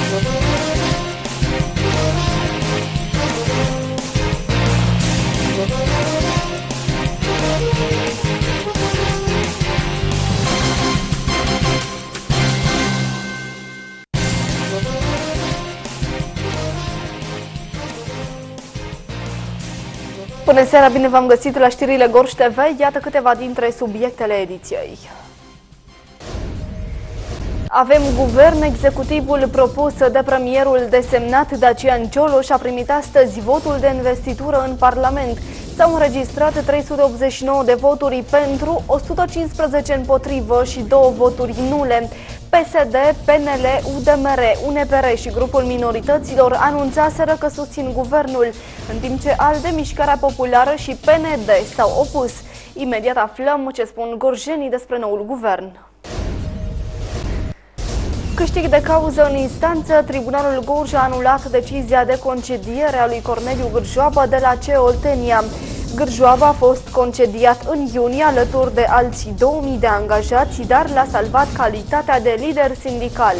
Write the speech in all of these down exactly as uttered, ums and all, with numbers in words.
Bună seara, bine v-am găsit la știrile Gorj T V. Iată câteva dintre subiectele ediției. Avem guvern, executivul propus de premierul desemnat Dacian Cioloș a primit astăzi votul de investitură în Parlament. S-au înregistrat trei sute optzeci și nouă de voturi pentru, o sută cincisprezece împotrivă și două voturi nule. P S D, P N L, U D M R, U N P R și grupul minorităților anunțaseră că susțin guvernul, în timp ce ALDE, Mișcarea Populară și P N D s-au opus. Imediat aflăm ce spun gorjenii despre noul guvern. Câștig de cauză în instanță, Tribunalul Gorj a anulat decizia de concediere a lui Corneliu Gârjoaba de la C E Oltenia. Gârjoaba a fost concediat în iunie alături de alții două mii de angajați, dar l-a salvat calitatea de lider sindical.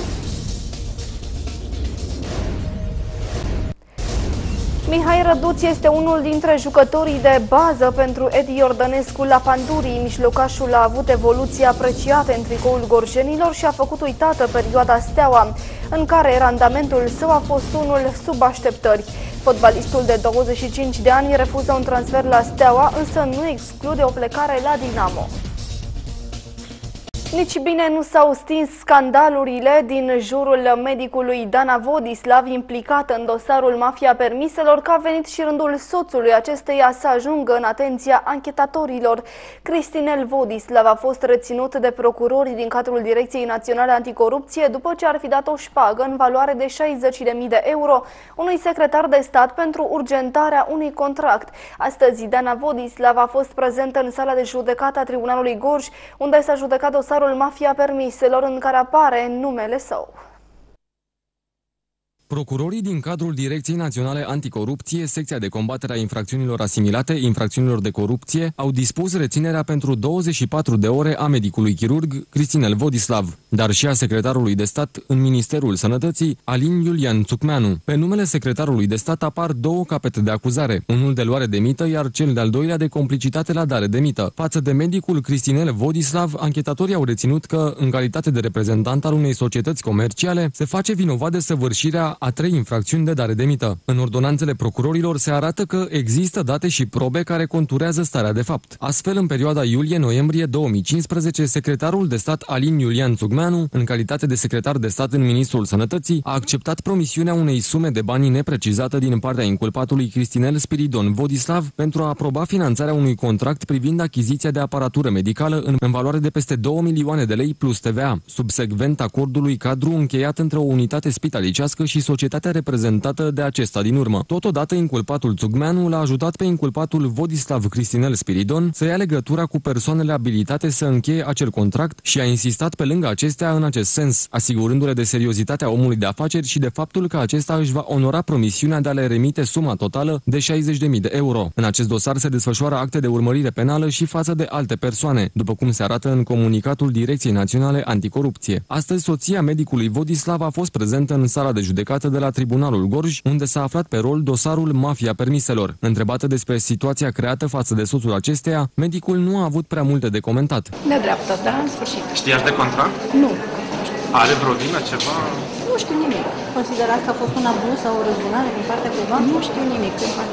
Mihai Răduț este unul dintre jucătorii de bază pentru Edi Iordănescu la Pandurii. Mijlocașul a avut evoluții apreciate în tricoul gorjenilor și a făcut uitată perioada Steaua, în care randamentul său a fost unul sub așteptări. Fotbalistul de douăzeci și cinci de ani refuză un transfer la Steaua, însă nu exclude o plecare la Dinamo. Nici bine nu s-au stins scandalurile din jurul medicului Dana Vodislav, implicat în dosarul mafia permiselor, că a venit și rândul soțului acesteia să ajungă în atenția anchetatorilor. Cristinel Vodislav a fost reținut de procurorii din cadrul Direcției Naționale Anticorupție după ce ar fi dat o șpagă în valoare de șaizeci de mii de euro unui secretar de stat pentru urgentarea unui contract. Astăzi, Dana Vodislav a fost prezentă în sala de judecată a Tribunalului Gorj, unde s-a judecat dosarul mafia permiselor, în care apare numele său. Procurorii din cadrul Direcției Naționale Anticorupție, secția de combatere a infracțiunilor asimilate, infracțiunilor de corupție, au dispus reținerea pentru douăzeci și patru de ore a medicului chirurg Cristinel Vodislav, dar și a secretarului de stat în Ministerul Sănătății, Alin Iulian Țucmeanu. Pe numele secretarului de stat apar două capete de acuzare, unul de luare de mită, iar cel de-al doilea de complicitate la dare de mită. Față de medicul Cristinel Vodislav, anchetatorii au reținut că, în calitate de reprezentant al unei societăți comerciale, se face vinovat de săvârșirea a trei infracțiuni de dare de mită. În ordonanțele procurorilor se arată că există date și probe care conturează starea de fapt. Astfel, în perioada iulie-noiembrie două mii cincisprezece, secretarul de stat Alin Iulian Țucmeanu, în calitate de secretar de stat în Ministrul Sănătății, a acceptat promisiunea unei sume de bani neprecizată din partea inculpatului Cristinel Spiridon Vodislav pentru a aproba finanțarea unui contract privind achiziția de aparatură medicală în, în valoare de peste două milioane de lei plus T V A, subsecvent acordului cadru încheiat între o unitate spitalicească și societatea reprezentată de acesta din urmă. Totodată, inculpatul Țucmeanu l-a ajutat pe inculpatul Vodislav Cristinel Spiridon să ia legătura cu persoanele abilitate să încheie acel contract și a insistat pe lângă acestea în acest sens, asigurându-le de seriozitatea omului de afaceri și de faptul că acesta își va onora promisiunea de a le remite suma totală de șaizeci de mii de euro. În acest dosar se desfășoară acte de urmărire penală și față de alte persoane, după cum se arată în comunicatul Direcției Naționale Anticorupție. Astăzi, soția medicului Vodislav a fost prezentă în sala de judecată de la Tribunalul Gorj, unde s-a aflat pe rol dosarul mafia permiselor. Întrebată despre situația creată față de soțul acesteia, medicul nu a avut prea multe de comentat. Nedreaptă, dar în sfârșit. Știați de contract? Nu. Are vreo vină, ceva? Nu știu nimic. Considerați că a fost un abuz sau o răzbunare din partea cuiva? Nu știu nimic.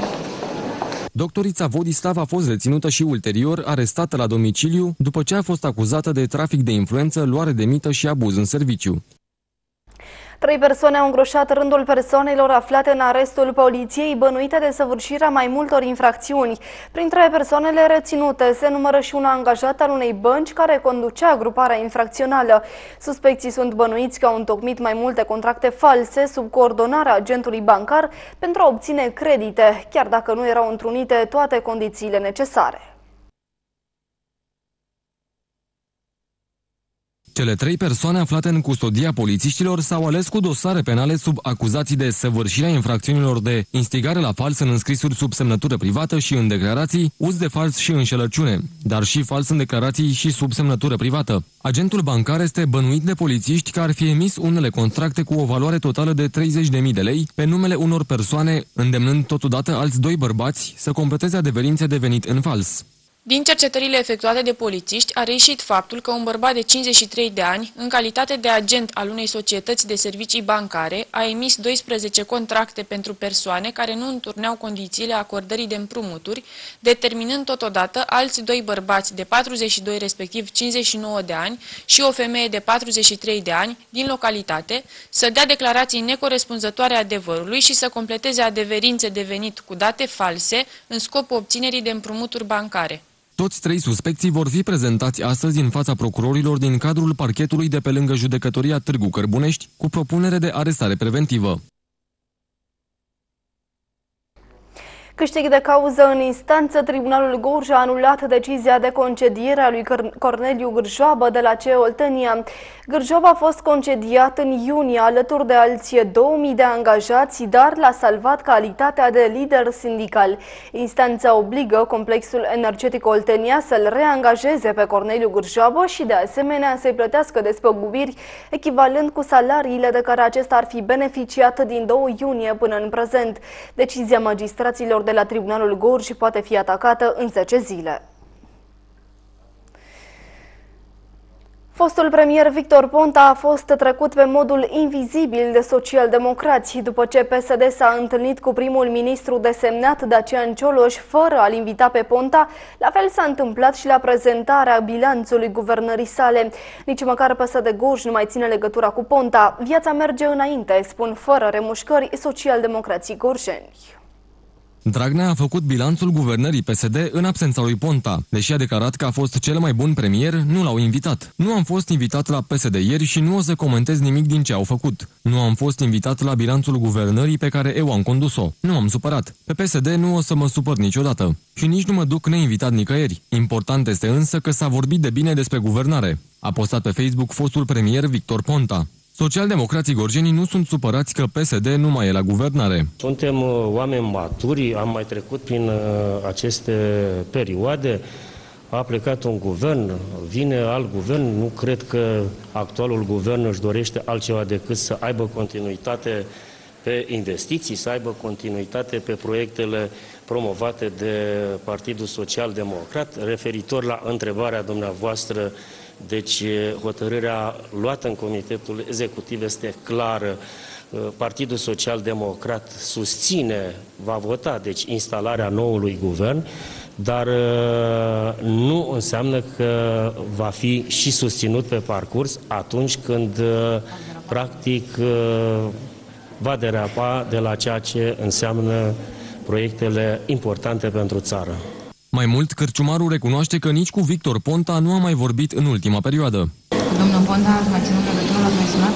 Doctorița Vodislav a fost reținută și ulterior arestată la domiciliu după ce a fost acuzată de trafic de influență, luare de mită și abuz în serviciu. Trei persoane au îngroșat rândul persoanelor aflate în arestul poliției bănuite de săvârșirea mai multor infracțiuni. Printre persoanele reținute se numără și un angajat al unei bănci care conducea gruparea infracțională. Suspecții sunt bănuiți că au întocmit mai multe contracte false sub coordonarea agentului bancar pentru a obține credite, chiar dacă nu erau întrunite toate condițiile necesare. Cele trei persoane aflate în custodia polițiștilor s-au ales cu dosare penale sub acuzații de săvârșirea infracțiunilor de instigare la fals în înscrisuri sub semnătură privată și în declarații, uz de fals și înșelăciune, dar și fals în declarații și sub semnătură privată. Agentul bancar este bănuit de polițiști că ar fi emis unele contracte cu o valoare totală de treizeci de mii de lei pe numele unor persoane, îndemnând totodată alți doi bărbați să completeze adeverințe de venit în fals. Din cercetările efectuate de polițiști a reieșit faptul că un bărbat de cincizeci și trei de ani, în calitate de agent al unei societăți de servicii bancare, a emis doisprezece contracte pentru persoane care nu înturneau condițiile acordării de împrumuturi, determinând totodată alți doi bărbați de patruzeci și doi respectiv cincizeci și nouă de ani și o femeie de patruzeci și trei de ani din localitate să dea declarații necorespunzătoare adevărului și să completeze adeverințe de venit cu date false în scopul obținerii de împrumuturi bancare. Toți trei suspecții vor fi prezentați astăzi în fața procurorilor din cadrul parchetului de pe lângă judecătoria Târgu Cărbunești, cu propunere de arestare preventivă. Câștig de cauză în instanță, Tribunalul Gorj a anulat decizia de concediere a lui Corneliu Gârjoabă de la C E Oltenia. Gârjoabă a fost concediat în iunie alături de alți două mii de angajați, dar l-a salvat calitatea de lider sindical. Instanța obligă Complexul Energetic Oltenia să-l reangajeze pe Corneliu Gârjoabă și de asemenea să-i plătească despăgubiri echivalent cu salariile de care acesta ar fi beneficiat din doi iunie până în prezent. Decizia magistraților de la Tribunalul Gorj poate fi atacată în zece zile. Fostul premier Victor Ponta a fost trecut pe modul invizibil de socialdemocrați după ce P S D s-a întâlnit cu primul ministru desemnat Dacian Cioloș fără a-l invita pe Ponta. La fel s-a întâmplat și la prezentarea bilanțului guvernării sale. Nici măcar P S D Gorj nu mai ține legătura cu Ponta. Viața merge înainte, spun fără remușcări socialdemocrații gorjeni. Dragnea a făcut bilanțul guvernării P S D în absența lui Ponta. Deși a declarat că a fost cel mai bun premier, nu l-au invitat. Nu am fost invitat la P S D ieri și nu o să comentez nimic din ce au făcut. Nu am fost invitat la bilanțul guvernării pe care eu am condus-o. Nu am supărat. Pe P S D nu o să mă supăr niciodată. Și nici nu mă duc neinvitat nicăieri. Important este însă că s-a vorbit de bine despre guvernare. A postat pe Facebook fostul premier Victor Ponta. Socialdemocrații gorjenii nu sunt supărați că P S D nu mai e la guvernare. Suntem oameni maturi, am mai trecut prin aceste perioade, a plecat un guvern, vine alt guvern, nu cred că actualul guvern își dorește altceva decât să aibă continuitate pe investiții, să aibă continuitate pe proiectele promovate de Partidul Social Democrat. Referitor la întrebarea dumneavoastră, deci hotărârea luată în Comitetul Executiv este clară. Partidul Social Democrat susține, va vota, deci instalarea noului guvern, dar nu înseamnă că va fi și susținut pe parcurs atunci când practic va derapa de la ceea ce înseamnă proiectele importante pentru țară. Mai mult, Cărciumarul recunoaște că nici cu Victor Ponta nu a mai vorbit în ultima perioadă. Domnul Ponta, ați mai ținut legătură, l-ați mai sunat?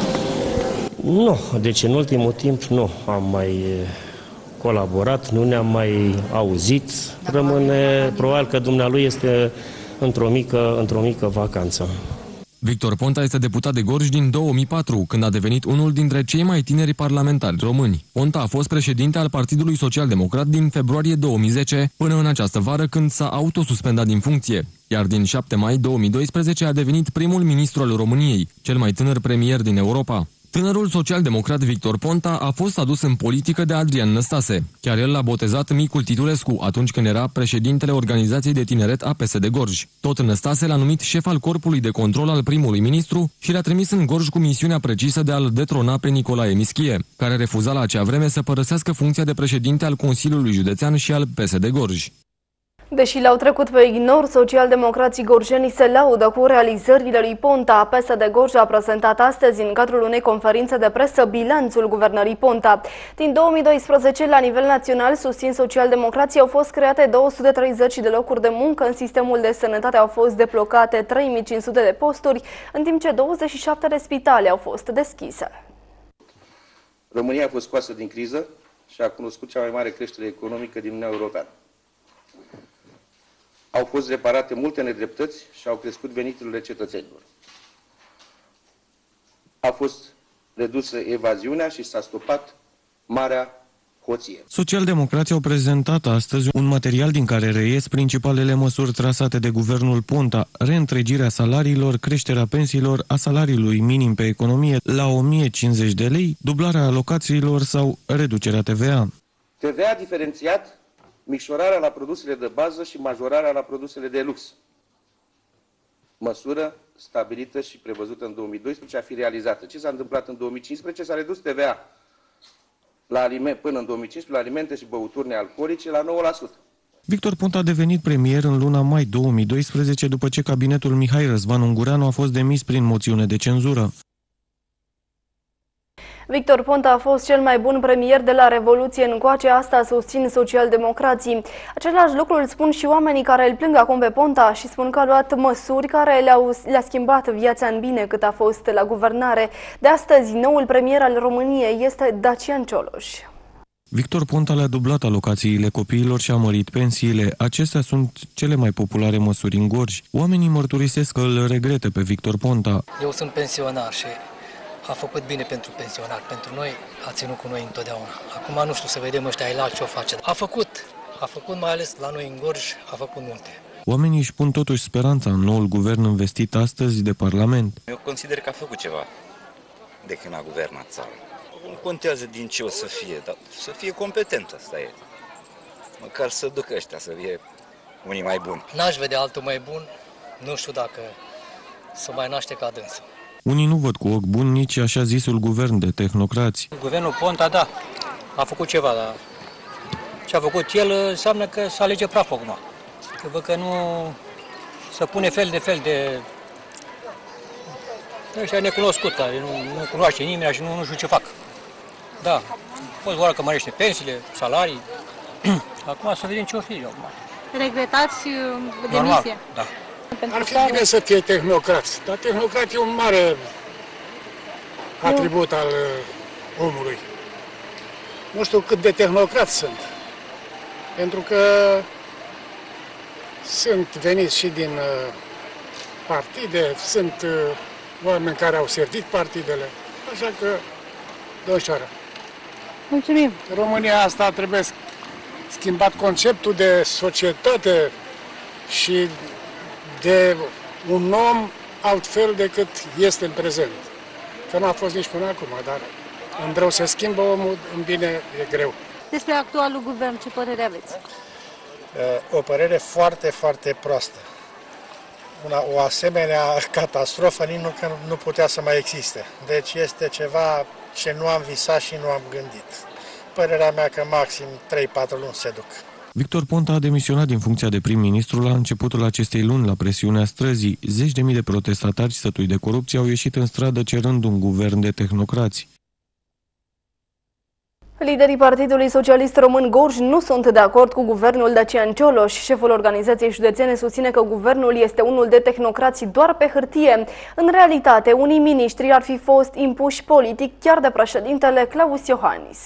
Nu, deci în ultimul timp nu am mai colaborat, nu ne-am mai auzit. Rămâne, probabil că dumnealui este într-o mică, într-o mică vacanță. Victor Ponta este deputat de Gorj din două mii patru, când a devenit unul dintre cei mai tineri parlamentari români. Ponta a fost președinte al Partidului Social Democrat din februarie două mii zece până în această vară, când s-a autosuspendat din funcție. Iar din șapte mai două mii doisprezece a devenit primul ministru al României, cel mai tânăr premier din Europa. Tânărul social-democrat Victor Ponta a fost adus în politică de Adrian Năstase. Chiar el l-a botezat Micul Titulescu atunci când era președintele organizației de tineret a P S D Gorj. Tot Năstase l-a numit șef al corpului de control al primului ministru și l-a trimis în Gorj cu misiunea precisă de a-l detrona pe Nicolae Mischie, care refuza la acea vreme să părăsească funcția de președinte al Consiliului Județean și al P S D Gorj. Deși l-au trecut pe ignor, socialdemocrații gorjenii se laudă cu realizările lui Ponta. P S D Gorj a prezentat astăzi, în cadrul unei conferințe de presă, bilanțul guvernării Ponta. Din două mii doisprezece, la nivel național, susțin socialdemocrații, au fost create două sute treizeci de locuri de muncă, în sistemul de sănătate au fost deblocate trei mii cinci sute de posturi, în timp ce douăzeci și șapte de spitale au fost deschise. România a fost scoasă din criză și a cunoscut cea mai mare creștere economică din Uniunea Europeană. Au fost reparate multe nedreptăți și au crescut veniturile cetățenilor. a fost redusă evaziunea și s-a stopat marea hoție. Socialdemocrații au prezentat astăzi un material din care reies principalele măsuri trasate de guvernul Ponta: reîntregirea salariilor, creșterea pensiilor, a salariului minim pe economie la o mie cincizeci de lei, dublarea alocațiilor sau reducerea T V A. T V A diferențiat, micșorarea la produsele de bază și majorarea la produsele de lux. Măsură stabilită și prevăzută în două mii doisprezece, a fi realizată. Ce s-a întâmplat în două mii cincisprezece? S-a redus T V A la aliment, până în două mii cincisprezece la alimente și băuturi nealcoolice la nouă la sută. Victor Ponta a devenit premier în luna mai două mii doisprezece, după ce cabinetul Mihai Răzvan Ungureanu a fost demis prin moțiune de cenzură. Victor Ponta a fost cel mai bun premier de la Revoluție încoace, asta susțin socialdemocrații. Același lucru îl spun și oamenii care îl plâng acum pe Ponta și spun că a luat măsuri care le-au, le-a schimbat viața în bine cât a fost la guvernare. De astăzi, noul premier al României este Dacian Cioloș. Victor Ponta le-a dublat alocațiile copiilor și a mărit pensiile. Acestea sunt cele mai populare măsuri în Gorj. Oamenii mărturisesc că îl regrete pe Victor Ponta. Eu sunt pensionar și a făcut bine pentru pensionari. Pentru noi a ținut cu noi întotdeauna. Acum nu știu, să vedem ăștia aici ce o face. A făcut, a făcut mai ales la noi în Gorj, a făcut multe. Oamenii își pun totuși speranța în noul guvern investit astăzi de Parlament. Eu consider că a făcut ceva de când a guvernat țara. Nu contează din ce o să fie, dar să fie competent, asta e. Măcar să ducă ăștia să fie unii mai buni. N-aș vedea altul mai bun, nu știu dacă să mai naște ca dânsă. Unii nu văd cu ochi buni nici așa zisul guvern de tehnocrați. Guvernul Ponta, da, a făcut ceva, dar ce a făcut el înseamnă că se alege praf acum. Că văd că nu se pune fel de fel de ăștia necunoscut, care nu, nu cunoaște nimeni și nu, nu știu ce fac. Da, poți vorba că mărește pensiile, salarii. Acum să vedem ce o fi acum. Regretați demisia? Normal, da. Ar fi bine să fie tehnocrați, dar tehnocrat e un mare atribut al omului. Nu știu cât de tehnocrați sunt, pentru că sunt veniți și din partide, sunt oameni care au servit partidele, așa că domnișoară. Mulțumim! România asta trebuie schimbat conceptul de societate și de un om altfel decât este în prezent. Că n-a fost nici până acum, dar în rău se schimbă omul, în bine e greu. Despre actualul guvern, ce părere aveți? O părere foarte, foarte proastă. Una, o asemenea catastrofă nici nu, că nu putea să mai existe. Deci este ceva ce nu am visat și nu am gândit. Părerea mea că maxim trei patru luni se duc. Victor Ponta a demisionat din funcția de prim-ministru la începutul acestei luni la presiunea străzii. Zeci de mii de protestatari sătui de corupție au ieșit în stradă cerând un guvern de tehnocrați. Liderii Partidului Socialist Român Gorj nu sunt de acord cu guvernul Dacian Cioloș. Șeful organizației județene susține că guvernul este unul de tehnocrați doar pe hârtie. În realitate, unii miniștri ar fi fost impuși politic chiar de președintele Claus Iohannis.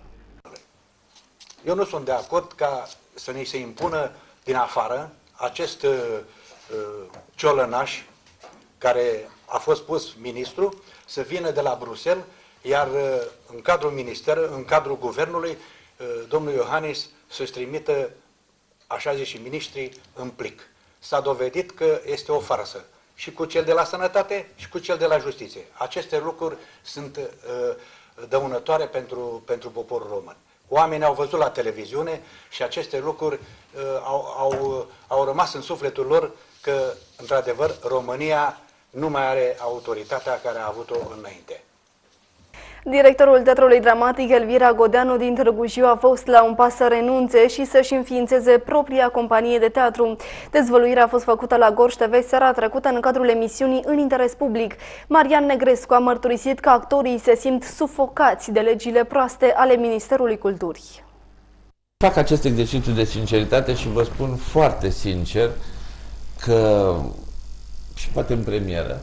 Eu nu sunt de acord ca să ni se impună din afară acest uh, ciolănaș care a fost pus ministru să vină de la Bruxelles, iar uh, în cadrul ministerului, în cadrul guvernului, uh, domnul Iohannis să-și trimită, așa zis, și miniștrii în plic. S-a dovedit că este o farsă. Și cu cel de la sănătate și cu cel de la justiție. Aceste lucruri sunt uh, dăunătoare pentru, pentru poporul român. Oamenii au văzut la televiziune și aceste lucruri uh, au, au, au rămas în sufletul lor că, într-adevăr, România nu mai are autoritatea care a avut-o înainte. Directorul Teatrului Dramatic Elvira Godeanu din Târgu Jiu a fost la un pas să renunțe și să-și înființeze propria companie de teatru. Dezvăluirea a fost făcută la Gorj T V seara trecută în cadrul emisiunii În interes public. Marian Negrescu a mărturisit că actorii se simt sufocați de legile proaste ale Ministerului Culturii. Fac acest exercițiu de sinceritate și vă spun foarte sincer că, și poate în premieră,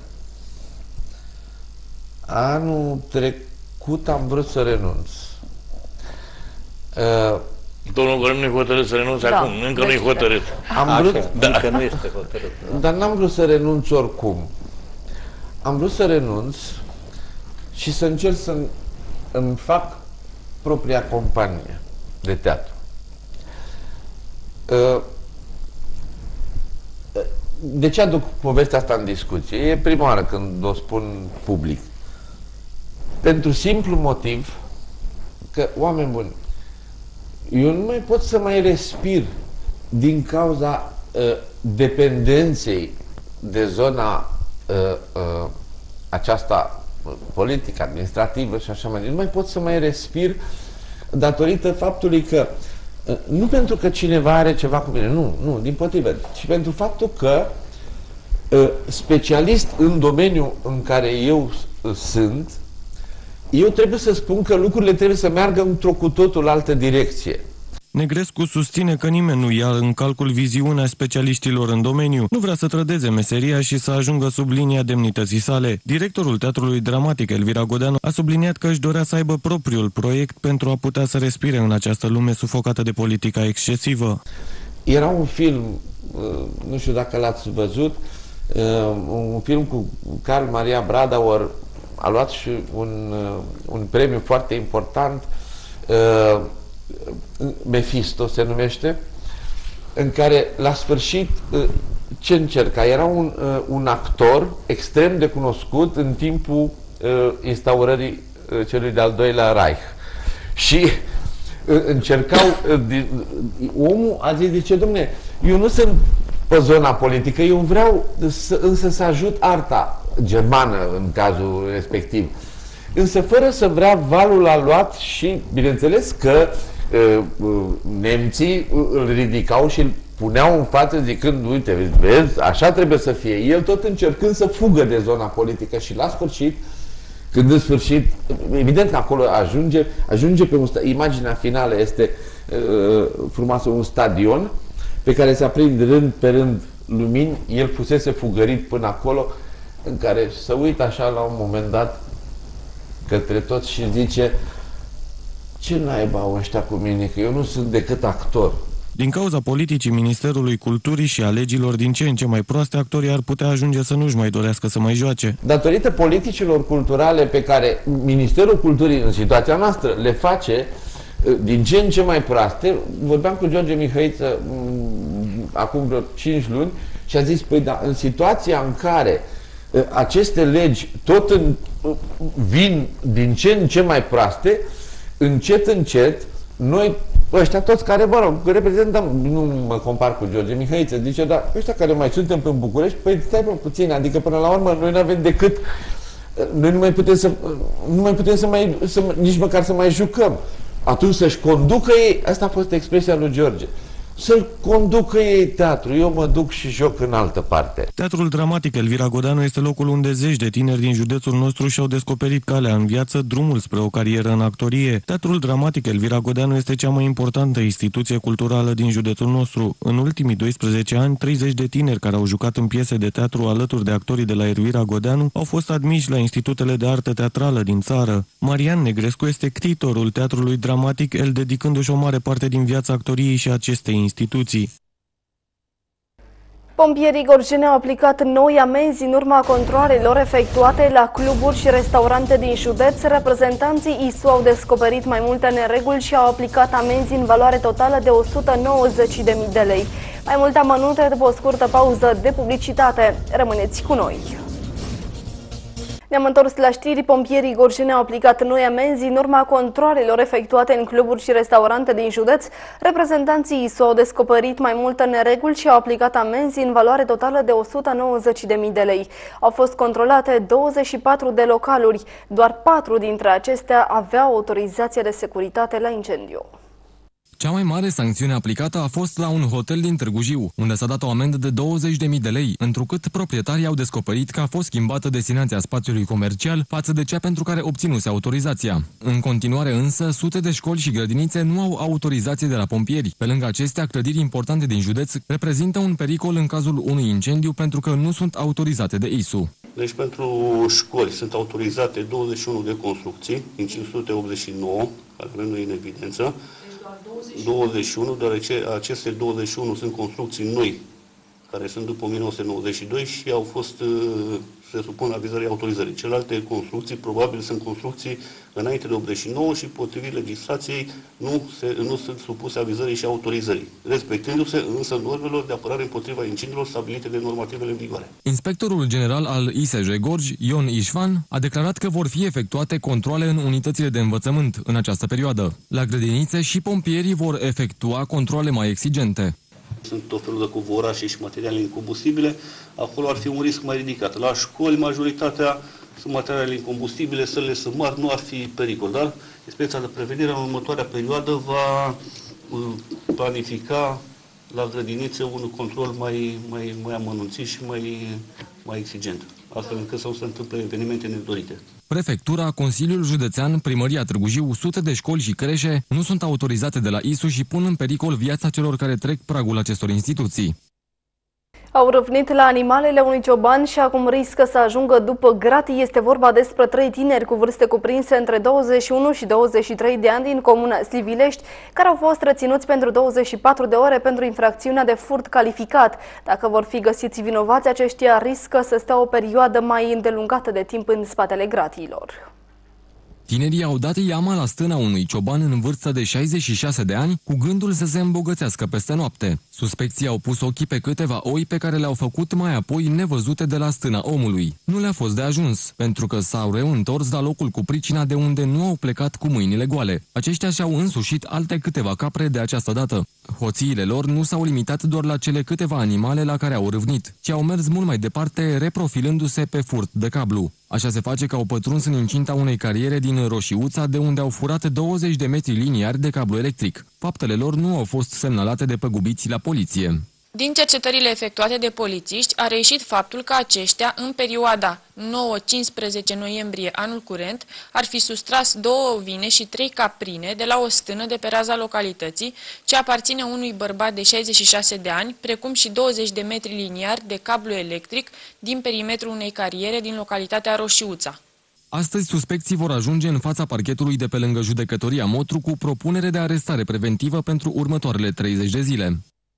anul trecut am vrut să renunț. Uh, Domnul Guvern nu-i hotărât să renunțe da. acum, încă nu-i hotărât. Am vrut, da. Încă nu este hotărât. Dar n-am vrut să renunț oricum. Am vrut să renunț și să încerc să îmi fac propria companie de teatru. De ce aduc povestea asta în discuție? E prima oară când o spun public. Pentru simplu motiv că, oameni buni, eu nu mai pot să mai respir din cauza uh, dependenței de zona uh, uh, aceasta politică, administrativă și așa mai departe. Nu mai pot să mai respir datorită faptului că uh, nu pentru că cineva are ceva cu mine, nu, nu, dimpotrivă, ci pentru faptul că uh, specialist în domeniul în care eu uh, sunt, eu trebuie să spun că lucrurile trebuie să meargă într-o cu totul altă direcție. Negrescu susține că nimeni nu ia în calcul viziunea specialiștilor în domeniu, nu vrea să trădeze meseria și să ajungă sub linia demnității sale. Directorul Teatrului Dramatic, Elvira Godeanu, a subliniat că își dorea să aibă propriul proiect pentru a putea să respire în această lume sufocată de politica excesivă. Era un film, nu știu dacă l-ați văzut, un film cu Carl Maria Bradauer, a luat și un, un premiu foarte important, Mephisto se numește, în care la sfârșit ce încerca? Era un, un actor extrem de cunoscut în timpul instaurării celui de-al doilea Reich. Și încercau, omul a zis, zice, dom'le, eu nu sunt pe zona politică, eu vreau să, însă să ajut arta germană în cazul respectiv. Însă fără să vrea, valul a luat și, bineînțeles că uh, uh, nemții îl ridicau și îl puneau în față zicând, uite, vezi, așa trebuie să fie. El tot încercând să fugă de zona politică și la sfârșit, când în sfârșit, evident că acolo ajunge, ajunge pe un sta- imaginea finală este uh, frumoasă, un stadion pe care se aprind rând pe rând lumini, el fusese fugărit până acolo, în care se uită așa la un moment dat către toți și zice, ce naiba au ăștia cu mine, că eu nu sunt decât actor. Din cauza politicii Ministerului Culturii și a legilor din ce în ce mai proaste, actorii ar putea ajunge să nu-și mai dorească să mai joace. Datorită politicilor culturale pe care Ministerul Culturii în situația noastră le face din ce în ce mai proaste, vorbeam cu George Mihăiță acum vreo cinci luni și a zis, păi da, în situația în care aceste legi tot în, vin din ce în ce mai proaste, încet, încet, noi, ăștia toți care, mă rog, reprezentăm, nu mă compar cu George Mihăiță, zice, dar ăștia care mai suntem în București, păi stai pe puțin, adică până la urmă noi nu avem decât, noi nu mai putem să, nu mai putem să mai, să, nici măcar să mai jucăm. Atunci să-și conducă ei, asta a fost expresia lui George, să-l conducă ei teatru, eu mă duc și joc în altă parte. Teatrul Dramatic Elvira Godeanu este locul unde zeci de tineri din județul nostru și-au descoperit calea în viață, drumul spre o carieră în actorie. Teatrul Dramatic Elvira Godeanu este cea mai importantă instituție culturală din județul nostru. În ultimii doisprezece ani, treizeci de tineri care au jucat în piese de teatru alături de actorii de la Elvira Godeanu au fost admiși la institutele de artă teatrală din țară. Marian Negrescu este ctitorul Teatrului Dramatic, el dedicându-și o mare parte din viața actoriei și acestei instituții. Pompierii gorjeni au aplicat noi amenzi în urma controalelor efectuate la cluburi și restaurante din județ. Reprezentanții I S U au descoperit mai multe nereguli și au aplicat amenzi în valoare totală de o sută nouăzeci de mii de lei. Mai multe amănunte după o scurtă pauză de publicitate. Rămâneți cu noi! Ne-am întors la știri. Pompierii gorjeni au aplicat noi amenzi în urma controalelor efectuate în cluburi și restaurante din județ. Reprezentanții I S O au descoperit mai multe nereguli și au aplicat amenzi în valoare totală de o sută nouăzeci de mii de lei. Au fost controlate douăzeci și patru de localuri. Doar patru dintre acestea aveau autorizație de securitate la incendiu. Cea mai mare sancțiune aplicată a fost la un hotel din Târgu Jiu, unde s-a dat o amendă de douăzeci de mii de lei, întrucât proprietarii au descoperit că a fost schimbată destinația spațiului comercial față de cea pentru care obținuse autorizația. În continuare însă, sute de școli și grădinițe nu au autorizație de la pompieri. Pe lângă acestea, clădiri importante din județ reprezintă un pericol în cazul unui incendiu pentru că nu sunt autorizate de I S U. Deci pentru școli sunt autorizate douăzeci și unu de construcții din cinci sute optzeci și nouă, care avem noi în evidență. douăzeci și unu, deoarece aceste douăzeci și unu sunt construcții noi, care sunt după o mie nouă sute nouăzeci și doi și au fost uh, se supun avizării autorizării. Celelalte construcții, probabil, sunt construcții înainte de optzeci și nouă și, potrivit legislației, nu, se, nu sunt supuse avizării și autorizării, respectându-se însă normelor de apărare împotriva incendiilor stabilite de normativele în vigoare. Inspectorul general al I S J Gorj, Ion Ișvan, a declarat că vor fi efectuate controale în unitățile de învățământ în această perioadă. La grădinițe și pompierii vor efectua controale mai exigente. Sunt tot felul de covorașe și materiale incombustibile, acolo ar fi un risc mai ridicat. La școli, majoritatea sunt materiale incombustibile, sălile sunt mari, nu ar fi pericol, dar Inspecția de Prevenire în următoarea perioadă va planifica la grădinițe un control mai, mai, mai amănunțit și mai, mai exigent, astfel încât să nu se întâmple evenimente nedorite. Prefectura, Consiliul Județean, Primăria Târgu Jiu, sute de școli și creșe nu sunt autorizate de la I S U și pun în pericol viața celor care trec pragul acestor instituții. Au râvnit la animalele unui cioban și acum riscă să ajungă după gratii. Este vorba despre trei tineri cu vârste cuprinse între douăzeci și unu și douăzeci și trei de ani din comuna Slivilești, care au fost reținuți pentru douăzeci și patru de ore pentru infracțiunea de furt calificat. Dacă vor fi găsiți vinovați, aceștia riscă să stea o perioadă mai îndelungată de timp în spatele gratiilor. Tinerii au dat iama la stâna unui cioban în vârstă de șaizeci și șase de ani, cu gândul să se îmbogățească peste noapte. Suspecții au pus ochii pe câteva oi pe care le-au făcut mai apoi nevăzute de la stâna omului. Nu le-a fost de ajuns, pentru că s-au reîntors la locul cu pricina de unde nu au plecat cu mâinile goale. Aceștia și-au însușit alte câteva capre de această dată. Hoțiile lor nu s-au limitat doar la cele câteva animale la care au râvnit, ci au mers mult mai departe, reprofilându-se pe furt de cablu. Așa se face că au pătruns în incinta unei cariere din Roșiuța, de unde au furat douăzeci de metri liniari de cablu electric. Faptele lor nu au fost semnalate de păgubiți la poliție. Din cercetările efectuate de polițiști a reieșit faptul că aceștia, în perioada nouă cincisprezece noiembrie anul curent, ar fi sustras două ovine și trei caprine de la o stână de pe raza localității, ce aparține unui bărbat de șaizeci și șase de ani, precum și douăzeci de metri liniari de cablu electric din perimetrul unei cariere din localitatea Roșiuța. Astăzi, suspecții vor ajunge în fața parchetului de pe lângă judecătoria Motru cu propunere de arestare preventivă pentru următoarele treizeci de zile.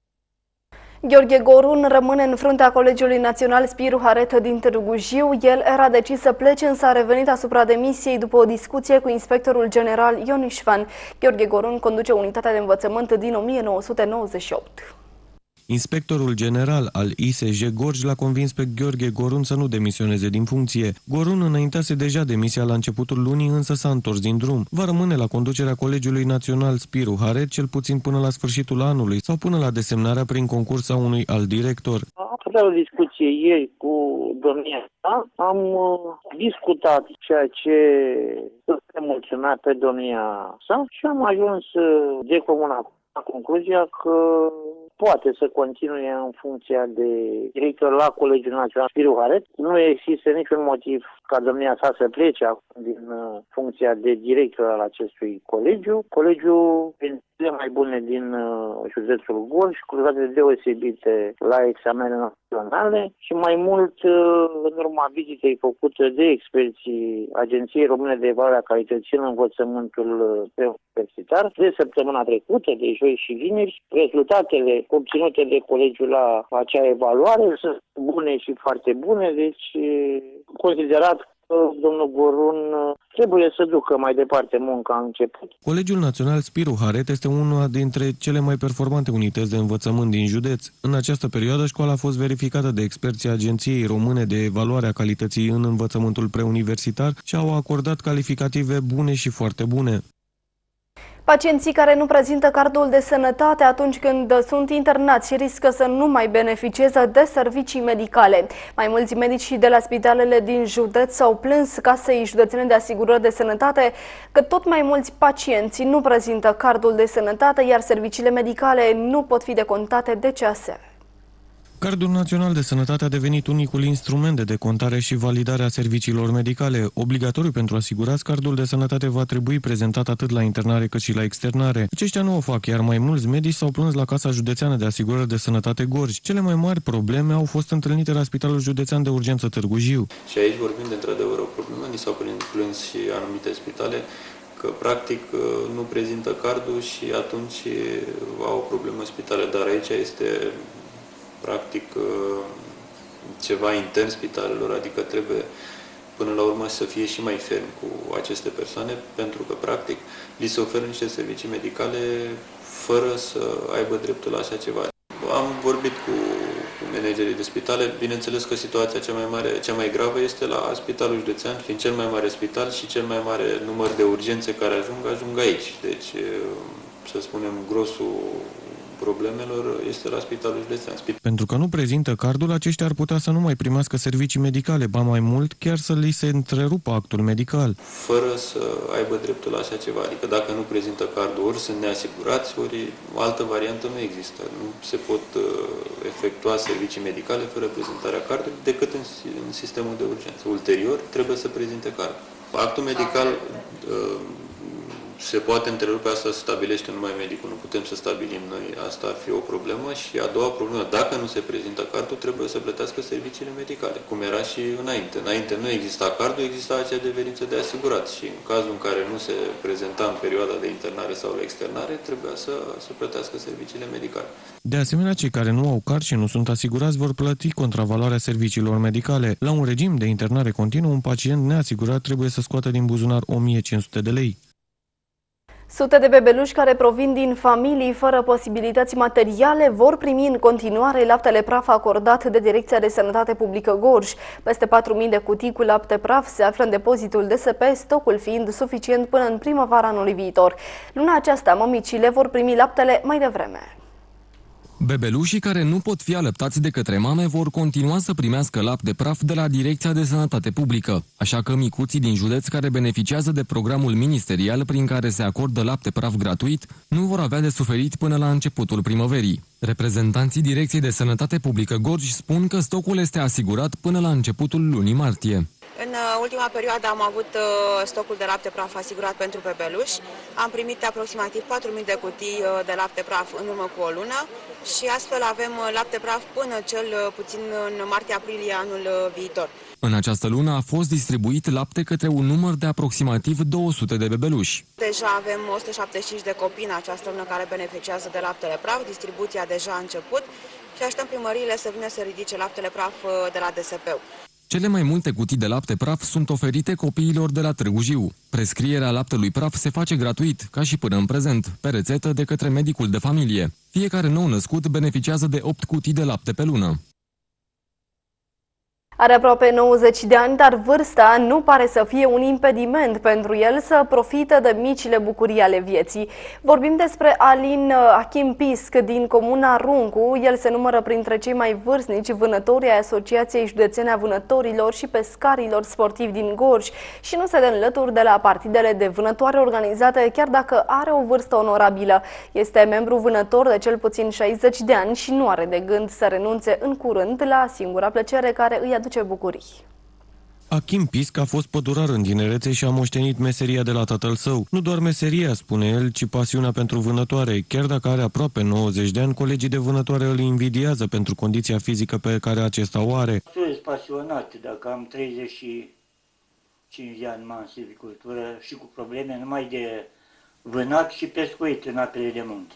Gheorghe Gorun rămâne în fruntea Colegiului Național Spiru Haret din Târgu Jiu. El era decis să plece, însă a revenit asupra demisiei după o discuție cu inspectorul general Ion Ișvan. Gheorghe Gorun conduce unitatea de învățământ din o mie nouă sute nouăzeci și opt. Inspectorul general al I S J Gorj l-a convins pe Gheorghe Gorun să nu demisioneze din funcție. Gorun înaintase deja demisia la începutul lunii, însă s-a întors din drum. Va rămâne la conducerea Colegiului Național Spiru Haret cel puțin până la sfârșitul anului sau până la desemnarea prin concurs a unui alt director. Am avut o discuție ieri cu domnia sa, am discutat ceea ce se mulțumea pe domnia sa și am ajuns de comun la concluzia că poate să continue în funcția de director la Colegiul Național Spiru Haret. Nu există niciun motiv ca domnia sa să plece din funcția de director al acestui colegiu. Colegiul, prin cele mai bune din județul Gorj, cu rezultate deosebite la examene naționale și mai mult în urma vizitei făcute de experții Agenției Române de Evaluare a Calității în Învățământul Preuniversitar de săptămâna trecută, de joi și vineri, rezultatele obținute de colegiul la acea evaluare sunt bune și foarte bune, deci considerat că domnul Gorun trebuie să ducă mai departe munca a început. Colegiul Național Spiru Haret este una dintre cele mai performante unități de învățământ din județ. În această perioadă, școala a fost verificată de experții Agenției Române de Evaluare a Calității în Învățământul Preuniversitar și au acordat calificative bune și foarte bune. Pacienții care nu prezintă cardul de sănătate atunci când sunt internați riscă să nu mai beneficieze de servicii medicale. Mai mulți medici de la spitalele din județ s-au plâns Casei Județene de Asigurări de Sănătate că tot mai mulți pacienți nu prezintă cardul de sănătate, iar serviciile medicale nu pot fi decontate de C A S. Cardul Național de Sănătate a devenit unicul instrument de decontare și validare a serviciilor medicale. Obligatoriu pentru asigurați, cardul de sănătate va trebui prezentat atât la internare cât și la externare. Aceștia nu o fac, iar mai mulți medici s-au plâns la Casa Județeană de Asigurări de Sănătate Gorj. Cele mai mari probleme au fost întâlnite la Spitalul Județean de Urgență Târgu Jiu. Și aici vorbim de într-adevăr o problemă, ni s-au plâns și anumite spitale că practic nu prezintă cardul și atunci au o problemă spitale, dar aici este practic ceva intern spitalelor, adică trebuie până la urmă să fie și mai ferm cu aceste persoane, pentru că, practic, li se oferă niște servicii medicale fără să aibă dreptul la așa ceva. Am vorbit cu, cu managerii de spitale, bineînțeles că situația cea mai mare, cea mai gravă este la Spitalul Județean, fiind cel mai mare spital și cel mai mare număr de urgențe care ajung, ajung aici. Deci, să spunem, grosul problemelor este la Spitalul Județean. Pentru că nu prezintă cardul, aceștia ar putea să nu mai primească servicii medicale, ba mai mult, chiar să li se întrerupă actul medical. Fără să aibă dreptul la așa ceva. Adică dacă nu prezintă cardul, ori sunt neasigurați, ori altă variantă nu există. Nu se pot uh, efectua servicii medicale fără prezentarea cardului decât în, în sistemul de urgență. Ulterior, trebuie să prezinte cardul. Actul medical uh, se poate întrerupe, asta se stabilește numai medicul, nu putem să stabilim noi, asta ar fi o problemă. Și a doua problemă, dacă nu se prezintă cardul, trebuie să plătească serviciile medicale, cum era și înainte. Înainte nu exista cardul, exista acea deverință de asigurat și în cazul în care nu se prezenta în perioada de internare sau de externare, trebuia să, să plătească serviciile medicale. De asemenea, cei care nu au card și nu sunt asigurați vor plăti contravaloarea serviciilor medicale. La un regim de internare continuă, un pacient neasigurat trebuie să scoată din buzunar o mie cinci sute de lei. Sute de bebeluși care provin din familii fără posibilități materiale vor primi în continuare laptele praf acordat de Direcția de Sănătate Publică Gorj. Peste patru mii de cutii cu lapte praf se află în depozitul D S P, stocul fiind suficient până în primăvara anului viitor. Luna aceasta, mămicile vor primi laptele mai devreme. Bebelușii care nu pot fi alăptați de către mame vor continua să primească lapte praf de la Direcția de Sănătate Publică, așa că micuții din județ care beneficiază de programul ministerial prin care se acordă lapte praf gratuit nu vor avea de suferit până la începutul primăverii. Reprezentanții Direcției de Sănătate Publică Gorj spun că stocul este asigurat până la începutul lunii martie. În ultima perioadă am avut stocul de lapte praf asigurat pentru bebeluși. Am primit aproximativ patru mii de cutii de lapte praf în urmă cu o lună și astfel avem lapte praf până cel puțin în martie-aprilie anul viitor. În această lună a fost distribuit lapte către un număr de aproximativ două sute de bebeluși. Deja avem o sută șaptezeci și cinci de copii în această lună care beneficiază de laptele praf. Distribuția deja a început și așteptăm primăriile să vină să ridice laptele praf de la D S P. Cele mai multe cutii de lapte praf sunt oferite copiilor de la Târgu Jiu. Prescrierea laptelui praf se face gratuit, ca și până în prezent, pe rețetă de către medicul de familie. Fiecare nou născut beneficiază de opt cutii de lapte pe lună. Are aproape nouăzeci de ani, dar vârsta nu pare să fie un impediment pentru el să profite de micile bucurii ale vieții. Vorbim despre Alin Achim Pisc din comuna Runcu. El se numără printre cei mai vârstnici vânători ai Asociației Județene a Vânătorilor și Pescarilor Sportivi din Gorj și nu se dă înlături de la partidele de vânătoare organizate, chiar dacă are o vârstă onorabilă. Este membru vânător de cel puțin șaizeci de ani și nu are de gând să renunțe în curând la singura plăcere care îi aduce bucurii. Achim Pisc a fost pădurar în tinerețe și a moștenit meseria de la tatăl său. Nu doar meseria, spune el, ci pasiunea pentru vânătoare. Chiar dacă are aproape nouăzeci de ani, colegii de vânătoare îl invidiază pentru condiția fizică pe care acesta o are. Sunt pasionat, dacă am treizeci și cinci de ani în silvicultură și cu probleme numai de vânat și pescuit în apele de munte.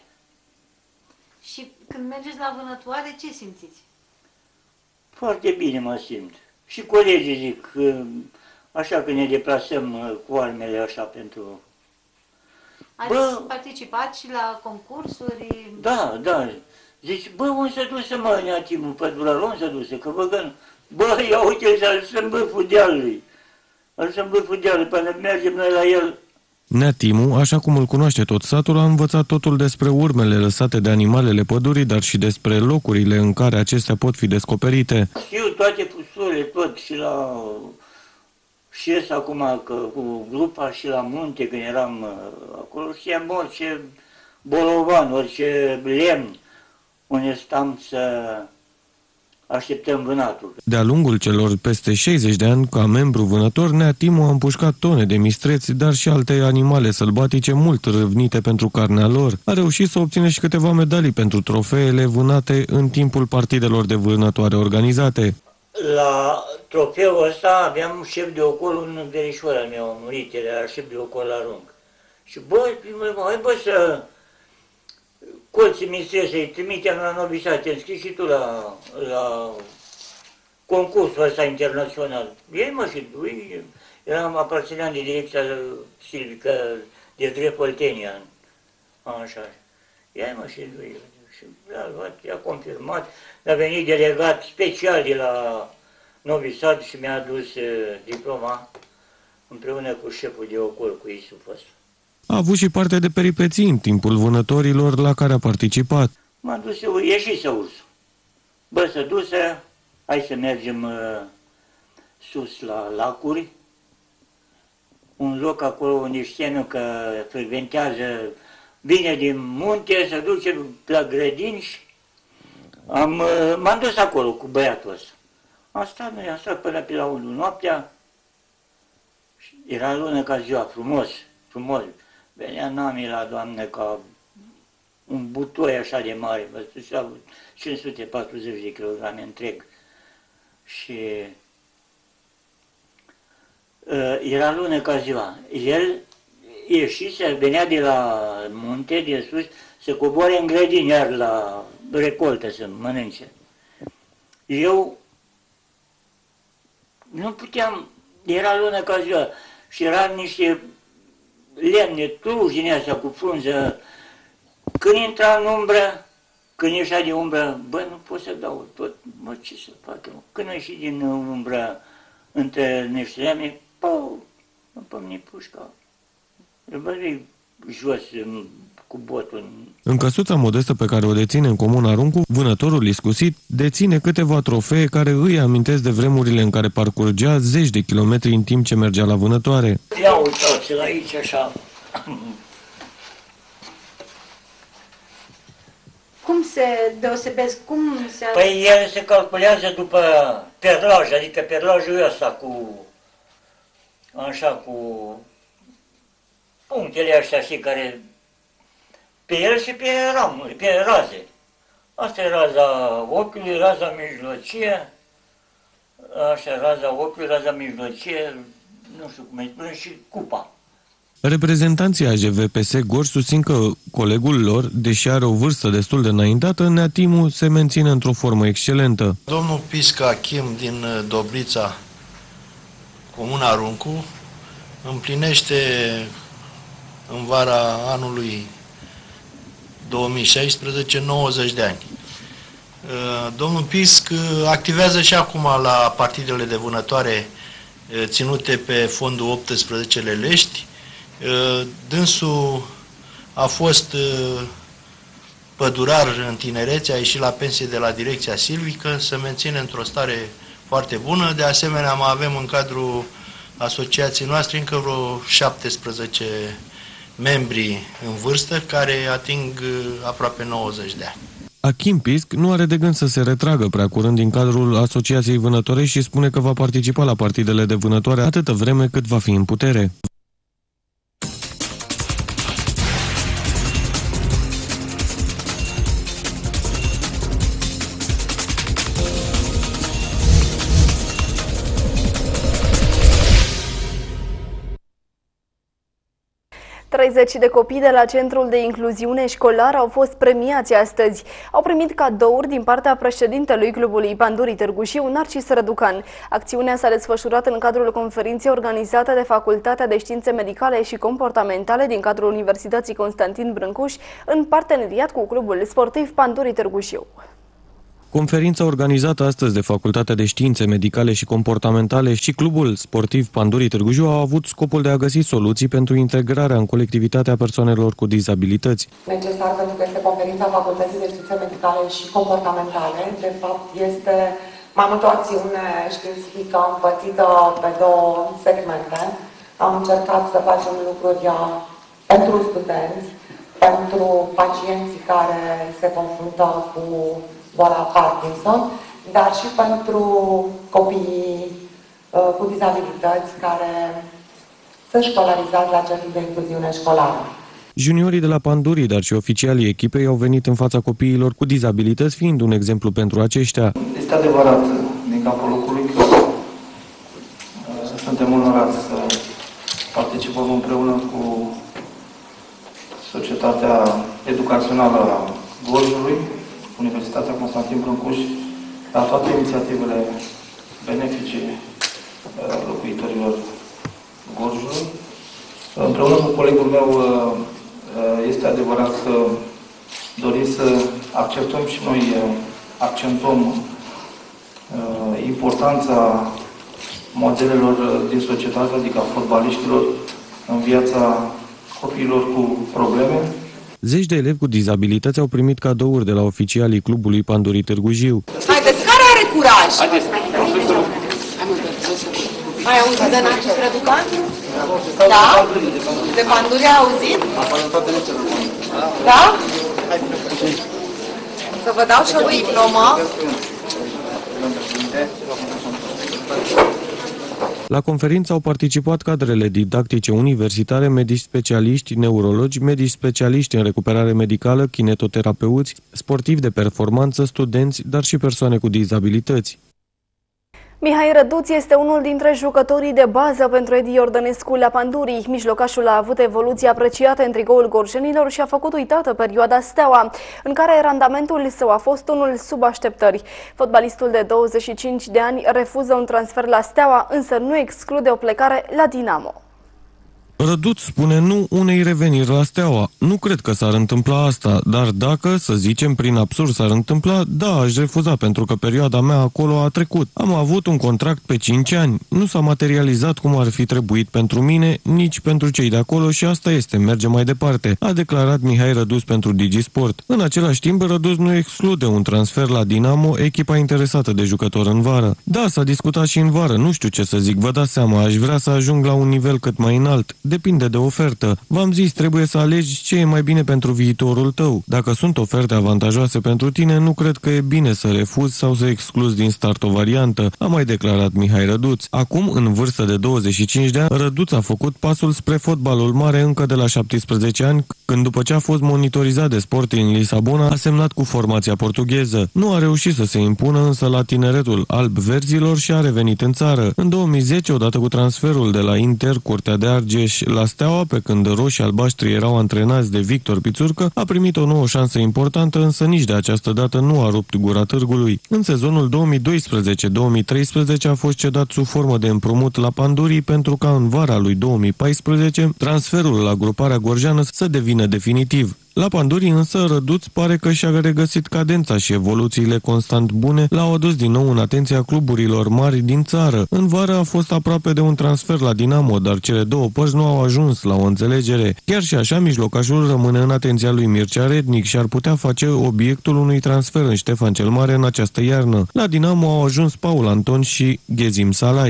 Și când mergeți la vânătoare, ce simțiți? Foarte bine mă simt. Și colegii zic, așa că ne deplasăm cu armele așa pentru... Ați bă, participat și la concursuri? Da, da. Zici, bă, unde se duse mă, neatimul pădurar, unde se duse? Că băgăm, bă, ia uite, să-l în vârful dealului. Să-l în vârful dealului, până mergem noi la el. Nea Timu, așa cum îl cunoaște tot satul, a învățat totul despre urmele lăsate de animalele pădurii, dar și despre locurile în care acestea pot fi descoperite. Știu toate pusurile, tot, și la șes acum că, cu grupa și la munte, când eram acolo, știam orice bolovan, orice lemn, unde stam să așteptăm vânatul. De-a lungul celor peste șaizeci de ani, ca membru vânător, Nea Timu a împușcat tone de mistreți, dar și alte animale sălbatice mult râvnite pentru carnea lor. A reușit să obține și câteva medalii pentru trofeele vânate în timpul partidelor de vânătoare organizate. La trofeul ăsta aveam șef de ocol, un verișor al meu, a murit, era șef de ocol la Rung. Și bă, hai bă să... colții mistreți, să-i trimitem la novisați, te-ai scris și tu la, la concursul ăsta internațional. Ei mă și lui, eram aparțineam de direcția silvică de drept Oltenia, așa. Ei mă și lui, și a luat, i-a confirmat, a venit delegat special de la Novi Sad și mi-a adus uh, diploma împreună cu șeful de ocol, cu Isuf ăsta. A avut și parte de peripeții în timpul vânătorilor la care a participat. M-a dus, ieșise ursul. Bă, să duse, hai să mergem uh, sus la lacuri, un loc acolo unde știu că frecventează, vine din munte, se duce la grădini și am, uh, m-am dus acolo cu băiatul ăsta. Am stat, noi am stat până pe la unu noaptea, era lună ca ziua, frumos, frumos. Venea nami la doamnă ca un butoi așa de mare, vă spusea cinci sute patruzeci de kilograme întreg. Și uh, era lună ca ziua. El ieșise, venea de la munte, de sus, să coboare în grădini, iar la recoltă să mănânce. Eu nu puteam, era lună ca ziua și era niște lemne, truși din astea cu frunză. Când intra în umbră, când ieșea de umbră, bă, nu pot să dau tot, mă, ce să fac eu? Când ieși din umbră între niște lemne, pau, îmi pămni pușca. Eu mă ridic jos cu botul. În căsuța modestă pe care o deține în comuna Runcu, vânătorul iscusit deține câteva trofee care îi amintesc de vremurile în care parcurgea zeci de kilometri în timp ce mergea la vânătoare. Ia uitați-l aici așa. Cum se deosebesc? Cum se... Păi el se calculează după perlaj, adică perlajul ăsta cu, așa, cu punctele astea, și care pe el și pe ramuri, pe raze. Asta e raza ochiului, raza mijlocie, așa, raza ochiului, raza mijlocie, nu știu cum e, până și cupa. Reprezentanții A J V P S Gorj susțin că colegul lor, deși are o vârstă destul de înaintată, Neatimu se menține într-o formă excelentă. Domnul Pisca Achim din Dobrița, comuna Runcu, împlinește în vara anului două mii șaisprezece nouăzeci de ani. Domnul Pisc activează și acum la partidele de vânătoare ținute pe fondul optsprezece Lelești. Dânsul a fost pădurar în tinerețe, a ieșit la pensie de la direcția silvică, se menține într-o stare foarte bună. De asemenea, mai avem în cadrul asociației noastre încă vreo șaptesprezece membri în vârstă care ating aproape nouăzeci de ani. Achim Pisc nu are de gând să se retragă prea curând din cadrul Asociației Vânătorești și spune că va participa la partidele de vânătoare atâtă vreme cât va fi în putere. treizeci de copii de la Centrul de Incluziune Școlară au fost premiați astăzi. Au primit cadouri din partea președintelui Clubului Pandurii Târgu Jiu, Narcis Răducan. Acțiunea s-a desfășurat în cadrul conferinței organizate de Facultatea de Științe Medicale și Comportamentale din cadrul Universității Constantin Brâncuș, în parteneriat cu Clubul Sportiv Pandurii Târgu Jiu. Conferința organizată astăzi de Facultatea de Științe Medicale și Comportamentale și Clubul Sportiv Pandurii Târgu Jiu a avut scopul de a găsi soluții pentru integrarea în colectivitatea persoanelor cu dizabilități. Necesar pentru că este conferința Facultății de Științe Medicale și Comportamentale. De fapt, este mai mult o acțiune științifică împărțită pe două segmente. Am încercat să facem lucruri pentru studenți, pentru pacienții care se confruntă cu boala Parkinson, dar și pentru copiii uh, cu dizabilități care sunt școlarizați la Centrul de Incluziune Școlară. Juniorii de la Pandurii, dar și oficialii echipei au venit în fața copiilor cu dizabilități, fiind un exemplu pentru aceștia. Este adevărat din capul locului că uh, suntem onorați să participăm împreună cu Societatea Educațională a Gorjului, Universitatea Constantin Brâncuș, la toate inițiativele benefice locuitorilor Gorjului. Împreună cu colegul meu, este adevărat că doriți să acceptăm și noi, accentuăm importanța modelelor din societate, adică a fotbaliștilor, în viața copiilor cu probleme. Zeci de elevi cu dizabilități au primit cadouri de la oficialii clubului Pandurii Târgu Jiu. Haideți, care are curaj? Ai auzit de Narcis Răducan? Da? De Panduri ai auzit? Da? Să vă dau și o diplomă. La conferință au participat cadrele didactice universitare, medici specialiști, neurologi, medici specialiști în recuperare medicală, kinetoterapeuți, sportivi de performanță, studenți, dar și persoane cu dizabilități. Mihai Răduț este unul dintre jucătorii de bază pentru Edi Iordănescu la Pandurii. Mijlocașul a avut evoluții apreciate în tricoul gorjenilor și a făcut uitată perioada Steaua, în care randamentul său a fost unul sub așteptări. Fotbalistul de douăzeci și cinci de ani refuză un transfer la Steaua, însă nu exclude o plecare la Dinamo. Răduț spune nu unei reveniri la Steaua. Nu cred că s-ar întâmpla asta, dar dacă, să zicem, prin absurd s-ar întâmpla, da, aș refuza, pentru că perioada mea acolo a trecut. Am avut un contract pe cinci ani. Nu s-a materializat cum ar fi trebuit pentru mine, nici pentru cei de acolo și asta este, merge mai departe, a declarat Mihai Răduț pentru DigiSport. În același timp, Răduț nu exclude un transfer la Dinamo, echipa interesată de jucător în vară. Da, s-a discutat și în vară, nu știu ce să zic, vă dați seama, aș vrea să ajung la un nivel cât mai înalt. Depinde de ofertă. V-am zis, trebuie să alegi ce e mai bine pentru viitorul tău. Dacă sunt oferte avantajoase pentru tine, nu cred că e bine să refuzi sau să excluzi din start o variantă, a mai declarat Mihai Răduț. Acum, în vârstă de douăzeci și cinci de ani, Răduț a făcut pasul spre fotbalul mare încă de la șaptesprezece ani, când după ce a fost monitorizat de Sporting Lisabona, a semnat cu formația portugheză. Nu a reușit să se impună însă la tineretul alb-verzilor și a revenit în țară. În două mii zece, odată cu transferul de la Inter, Curtea de Argeș, la Steaua, pe când roșii albaștri erau antrenați de Victor Pițurcă, a primit o nouă șansă importantă, însă nici de această dată nu a rupt gura târgului. În sezonul două mii doisprezece două mii treisprezece a fost cedat sub formă de împrumut la Pandurii pentru ca în vara lui două mii paisprezece transferul la gruparea gorjeană să devină definitiv. La Pandurii însă Răduț pare că și-a regăsit cadența și evoluțiile constant bune l-au adus din nou în atenția cluburilor mari din țară. În vară a fost aproape de un transfer la Dinamo, dar cele două părți nu au ajuns la o înțelegere. Chiar și așa, mijlocașul rămâne în atenția lui Mircea Rednic și ar putea face obiectul unui transfer în Ștefan cel Mare în această iarnă. La Dinamo au ajuns Paul Anton și Ghezim Salai.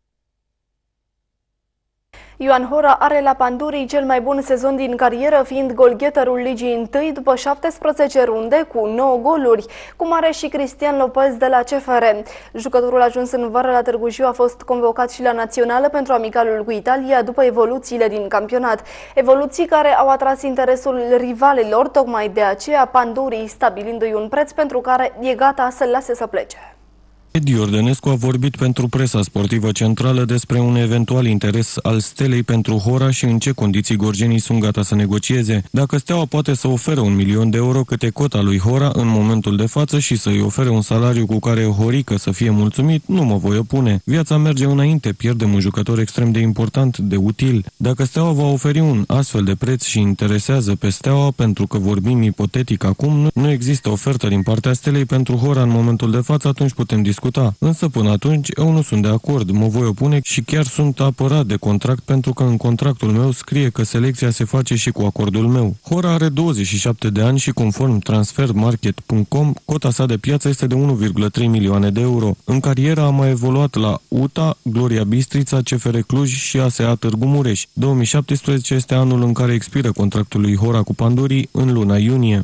Ioan Hora are la Pandurii cel mai bun sezon din carieră, fiind golgheterul ligii întâi după șaptesprezece runde cu nouă goluri, cum are și Cristian Lopez de la C F R. Jucătorul ajuns în vară la Târgu Jiu a fost convocat și la națională pentru amicalul cu Italia după evoluțiile din campionat. Evoluții care au atras interesul rivalilor, tocmai de aceea Pandurii stabilindu-i un preț pentru care e gata să-l lase să plece. Edi Iordănescu a vorbit pentru presa sportivă centrală despre un eventual interes al Stelei pentru Hora și în ce condiții gorjenii sunt gata să negocieze. Dacă Steaua poate să ofere un milion de euro cât e cota lui Hora în momentul de față și să-i ofere un salariu cu care Horică să fie mulțumit, nu mă voi opune. Viața merge înainte, pierdem un jucător extrem de important, de util. Dacă Steaua va oferi un astfel de preț și interesează pe Steaua, pentru că vorbim ipotetic acum, nu, nu există ofertă din partea Stelei pentru Hora în momentul de față, atunci putem discuta. Însă până atunci eu nu sunt de acord, mă voi opune și chiar sunt apărat de contract pentru că în contractul meu scrie că selecția se face și cu acordul meu. Hora are douăzeci și șapte de ani și conform transfermarket punct com, cota sa de piață este de unu virgulă trei milioane de euro. În carieră a mai evoluat la U T A, Gloria Bistrița, C F R Cluj și A S E A Târgu Mureș. două mii șaptesprezece este anul în care expiră contractul lui Hora cu Pandurii în luna iunie.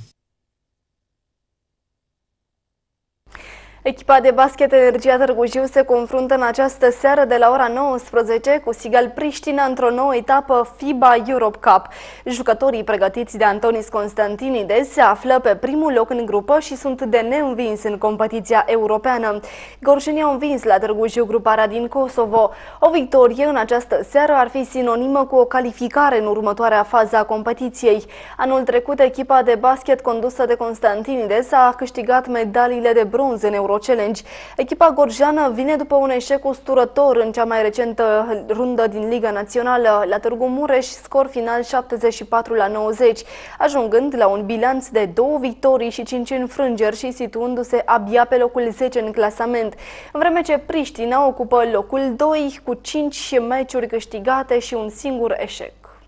Echipa de basket Energia Târgu Jiu se confruntă în această seară de la ora nouăsprezece cu Sigal Priștina într-o nouă etapă FIBA Europe Cup. Jucătorii pregătiți de Antonis Constantinides se află pe primul loc în grupă și sunt de neînvins în competiția europeană. Gorjenii au învins la Târgu Jiu gruparea din Kosovo. O victorie în această seară ar fi sinonimă cu o calificare în următoarea fază a competiției. Anul trecut, echipa de basket condusă de Constantinides a câștigat medaliile de bronz în Europa Euro Challenge. Echipa gorjeană vine după un eșec usturător în cea mai recentă rundă din Liga Națională. La Târgu Mureș, scor final șaptezeci și patru la nouăzeci, ajungând la un bilanț de două victorii și cinci înfrângeri și situându-se abia pe locul zece în clasament, în vreme ce Priștina ocupă locul doi cu cinci meciuri câștigate și un singur eșec.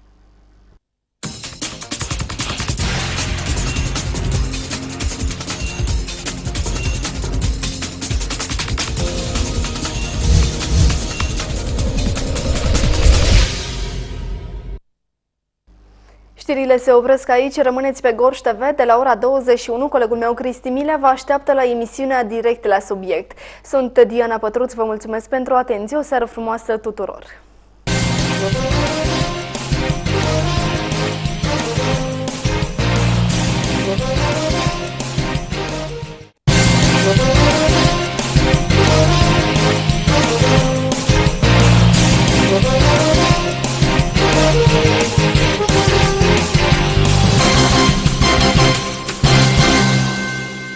Știrile se opresc aici, rămâneți pe Gorj T V de la ora douăzeci și unu. Colegul meu Cristi Milea vă așteaptă la emisiunea Direct la Subiect. Sunt Diana Pătruț, vă mulțumesc pentru atenție, o seară frumoasă tuturor!